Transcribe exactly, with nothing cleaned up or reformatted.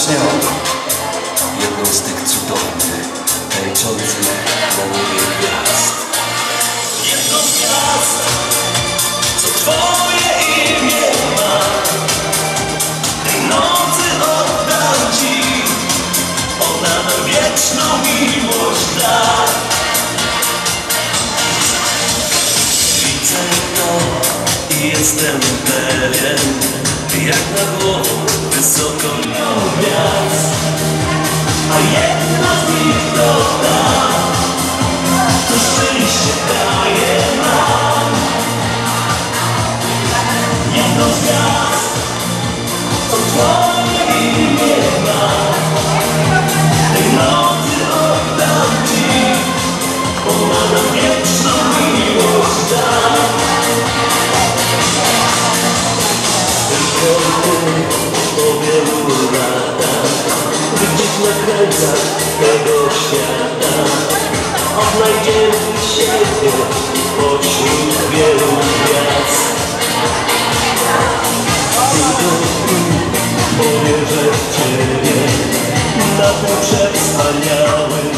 zaśniał jedną z tych cudownych, tańczących na niebie gwiazd. Jedną z gwiazd, co twoje imię ma, tej nocy oddam ci, ona nam wieczną miłość da. Widzę to i jestem pewien, jak na głową wysoko gwiazd, a jedna z nich to ta, to szczęście daje nam. Jedną z gwiazd, co twoje imię ma, tej nocy oddam ci, ona nam wieczną miłość da. Po wielu latach, gdzieś na krańcach tego świata odnajdziemy siebie pośród wielu gwiazd. Tylko powierzę w ciebie na ten przewspaniały